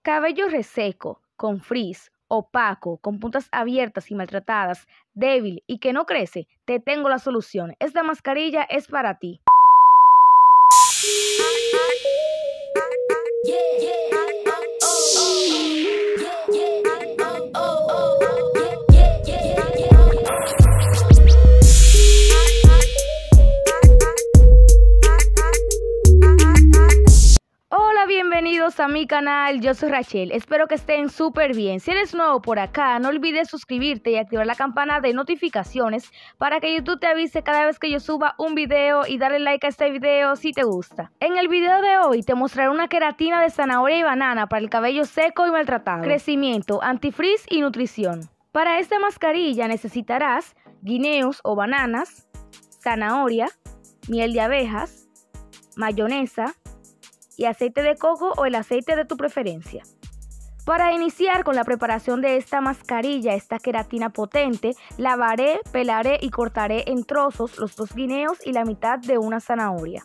Cabello reseco, con frizz, opaco, con puntas abiertas y maltratadas, débil y que no crece, te tengo la solución. Esta mascarilla es para ti. Bienvenidos a mi canal, yo soy Rachel, espero que estén súper bien. Si eres nuevo por acá, no olvides suscribirte y activar la campana de notificaciones para que YouTube te avise cada vez que yo suba un video y darle like a este video si te gusta. En el video de hoy te mostraré una queratina de zanahoria y banana para el cabello seco y maltratado, crecimiento, antifrizz y nutrición. Para esta mascarilla necesitarás guineos o bananas, zanahoria, miel de abejas, mayonesa y aceite de coco o el aceite de tu preferencia. Para iniciar con la preparación de esta mascarilla, esta queratina potente, lavaré, pelaré y cortaré en trozos los 2 guineos y la mitad de una zanahoria.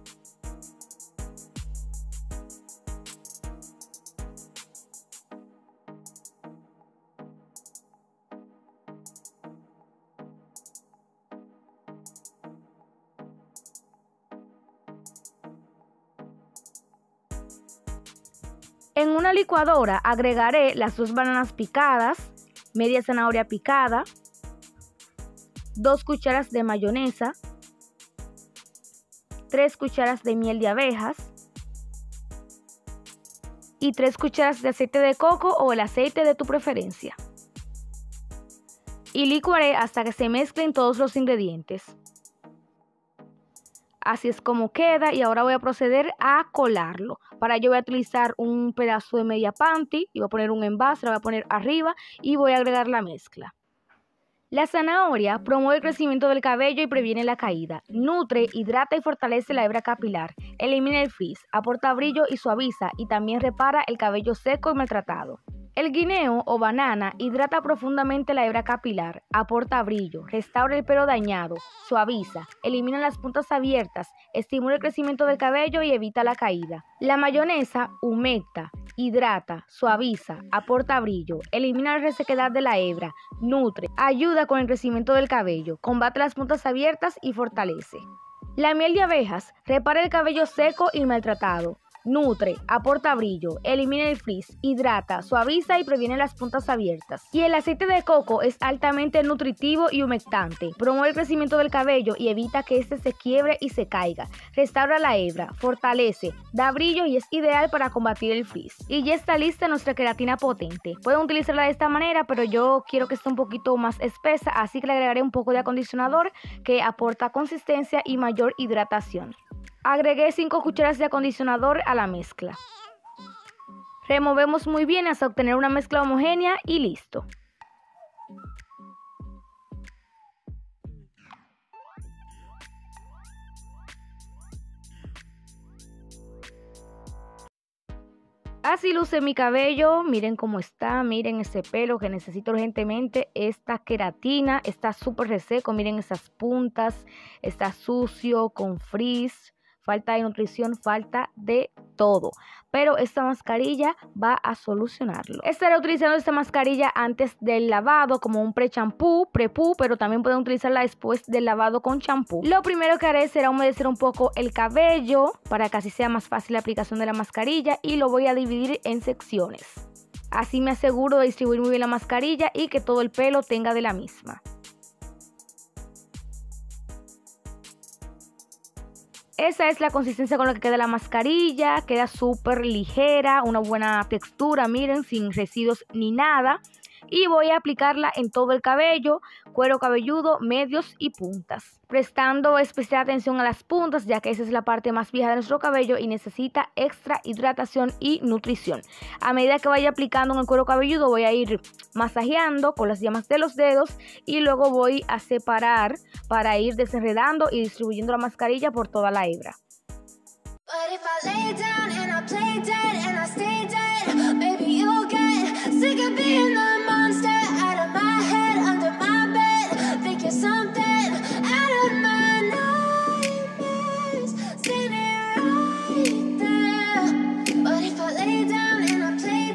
En una licuadora agregaré las 2 bananas picadas, media zanahoria picada, 2 cucharas de mayonesa, 3 cucharas de miel de abejas y 3 cucharas de aceite de coco o el aceite de tu preferencia. Y licuaré hasta que se mezclen todos los ingredientes. Así es como queda y ahora voy a proceder a colarlo. Para ello voy a utilizar un pedazo de media panty y voy a poner un envase, lo voy a poner arriba y voy a agregar la mezcla. La zanahoria promueve el crecimiento del cabello y previene la caída. Nutre, hidrata y fortalece la hebra capilar. Elimina el frizz, aporta brillo y suaviza y también repara el cabello seco y maltratado. El guineo o banana hidrata profundamente la hebra capilar, aporta brillo, restaura el pelo dañado, suaviza, elimina las puntas abiertas, estimula el crecimiento del cabello y evita la caída. La mayonesa humecta, hidrata, suaviza, aporta brillo, elimina la resequedad de la hebra, nutre, ayuda con el crecimiento del cabello, combate las puntas abiertas y fortalece. La miel de abejas repara el cabello seco y maltratado. Nutre, aporta brillo, elimina el frizz, hidrata, suaviza y previene las puntas abiertas. Y el aceite de coco es altamente nutritivo y humectante. Promueve el crecimiento del cabello y evita que este se quiebre y se caiga. Restaura la hebra, fortalece, da brillo y es ideal para combatir el frizz. Y ya está lista nuestra queratina potente. Pueden utilizarla de esta manera, pero yo quiero que esté un poquito más espesa, así que le agregaré un poco de acondicionador que aporta consistencia y mayor hidratación. Agregué 5 cucharas de acondicionador a la mezcla. Removemos muy bien hasta obtener una mezcla homogénea y listo. Así luce mi cabello, miren cómo está, miren ese pelo que necesito urgentemente, esta queratina está súper reseco, miren esas puntas, está sucio, con frizz. Falta de nutrición, falta de todo. Pero esta mascarilla va a solucionarlo. Estaré utilizando esta mascarilla antes del lavado como un pre-champú, pero también pueden utilizarla después del lavado con champú. Lo primero que haré será humedecer un poco el cabello para que así sea más fácil la aplicación de la mascarilla y lo voy a dividir en secciones. Así me aseguro de distribuir muy bien la mascarilla y que todo el pelo tenga de la misma. Esa es la consistencia con la que queda la mascarilla, queda súper ligera, una buena textura, miren, sin residuos ni nada. Y voy a aplicarla en todo el cabello, cuero cabelludo, medios y puntas. Prestando especial atención a las puntas, ya que esa es la parte más vieja de nuestro cabello y necesita extra hidratación y nutrición. A medida que vaya aplicando en el cuero cabelludo, voy a ir masajeando con las yemas de los dedos y luego voy a separar para ir desenredando y distribuyendo la mascarilla por toda la hebra. But if I lay down and I play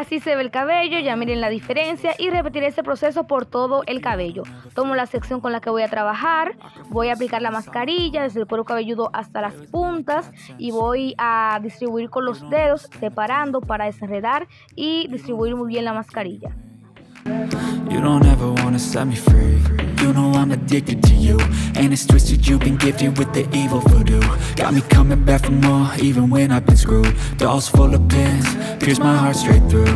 Así se ve el cabello, ya miren la diferencia y repetiré este proceso por todo el cabello. Tomo la sección con la que voy a trabajar, voy a aplicar la mascarilla desde el cuero cabelludo hasta las puntas y voy a distribuir con los dedos, separando para desenredar y distribuir muy bien la mascarilla. You don't ever wanna set me free. You know I'm addicted to you, and it's twisted, you've been gifted with the evil voodoo. Got me coming back for more, even when I've been screwed. Dolls full of pins, pierce my heart straight through.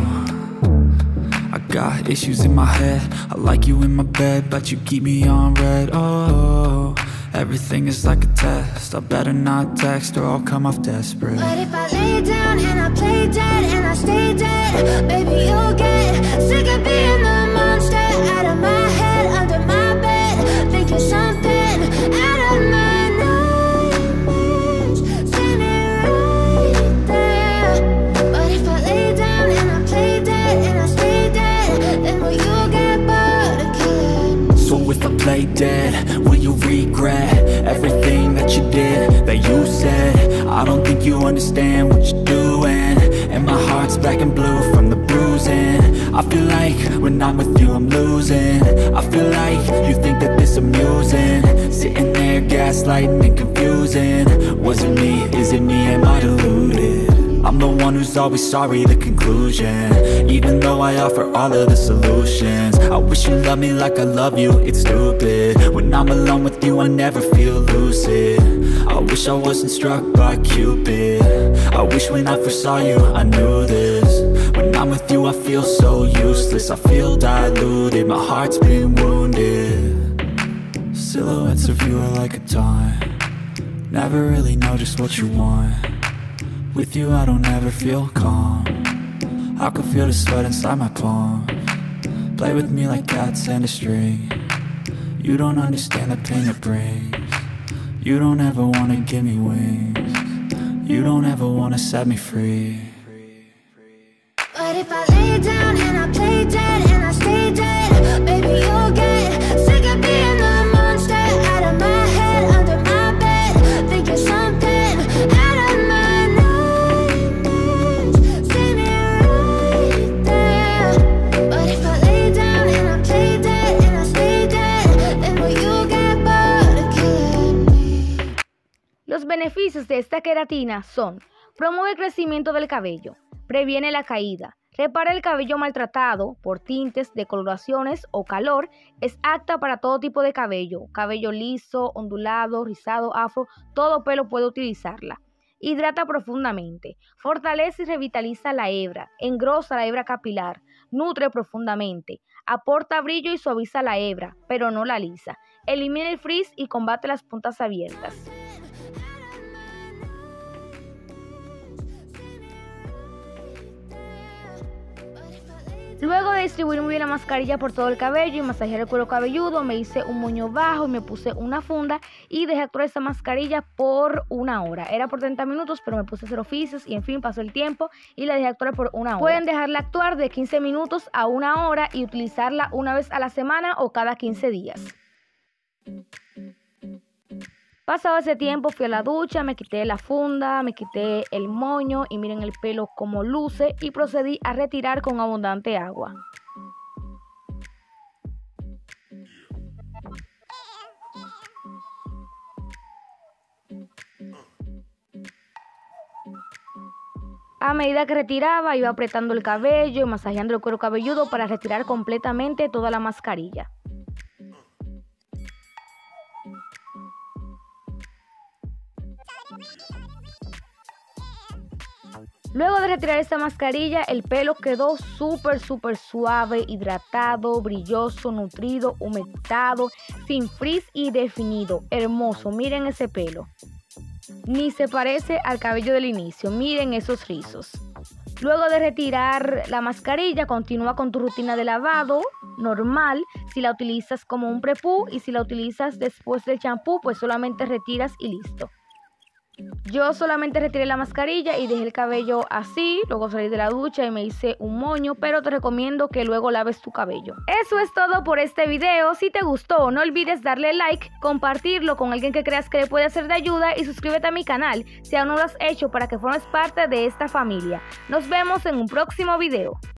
I got issues in my head, I like you in my bed, but you keep me on red. Oh, everything is like a test, I better not text or I'll come off desperate. But if I lay down and I play dead and I stay dead, baby you'll get sick of being the monster out of my head, under my bed, thinking something out of my nightmares, standing right there. But if I lay down and I play dead and I stay dead, then will you get bored of killing me? So if I play dead, will you regret everything that you did, that you said? I don't think you understand what you're doing, and my heart's black and blue from the bruising. I feel like when I'm with you I'm losing. I feel like you think that this amusing, sitting there gaslighting and confusing. Was it me? Is it me? Am I deluded? I'm the one who's always sorry, the conclusion, even though I offer all of the solutions. I wish you loved me like I love you, it's stupid. When I'm alone with you I never feel lucid. I wish I wasn't struck by Cupid. I wish when I first saw you I knew this. When I'm with you I feel so useless, I feel diluted, my heart's been wounded. Silhouettes of you are like a taunt, never really know just what you want. With you I don't ever feel calm, I can feel the sweat inside my palms. Play with me like cats and a string. You don't understand the pain it brings. You don't ever wanna give me wings. You don't ever wanna set me free. But if I lay down and I play dead and I stay dead, baby you'll get sick of being the monster out of my head, under my bed, thinking something out of my nightmares, standing right there. But if I lay down and I play dead and I stay dead, then will you get bored of killing me? Los beneficios de esta queratina son: promueve el crecimiento del cabello, previene la caída, repara el cabello maltratado por tintes, decoloraciones o calor, es apta para todo tipo de cabello, cabello liso, ondulado, rizado, afro, todo pelo puede utilizarla. Hidrata profundamente, fortalece y revitaliza la hebra, engrosa la hebra capilar, nutre profundamente, aporta brillo y suaviza la hebra, pero no la lisa, elimina el frizz y combate las puntas abiertas. Luego de distribuir muy bien la mascarilla por todo el cabello y masajear el cuero cabelludo, me hice un moño bajo y me puse una funda y dejé actuar esta mascarilla por 1 hora. Era por 30 minutos, pero me puse a hacer oficios y en fin pasó el tiempo y la dejé actuar por 1 hora. Pueden dejarla actuar de 15 minutos a 1 hora y utilizarla una vez a la semana o cada 15 días. Pasado ese tiempo fui a la ducha, me quité la funda, me quité el moño y miren el pelo como luce y procedí a retirar con abundante agua. A medida que retiraba iba apretando el cabello y masajeando el cuero cabelludo para retirar completamente toda la mascarilla. Luego de retirar esta mascarilla, el pelo quedó súper suave, hidratado, brilloso, nutrido, humectado, sin frizz y definido. Hermoso, miren ese pelo. Ni se parece al cabello del inicio, miren esos rizos. Luego de retirar la mascarilla, continúa con tu rutina de lavado normal. Si la utilizas como un prepú y si la utilizas después del champú, pues solamente retiras y listo. Yo solamente retiré la mascarilla y dejé el cabello así, luego salí de la ducha y me hice un moño, pero te recomiendo que luego laves tu cabello. Eso es todo por este video. Si te gustó, no olvides darle like, compartirlo con alguien que creas que le puede ser de ayuda y suscríbete a mi canal si aún no lo has hecho para que formes parte de esta familia. Nos vemos en un próximo video.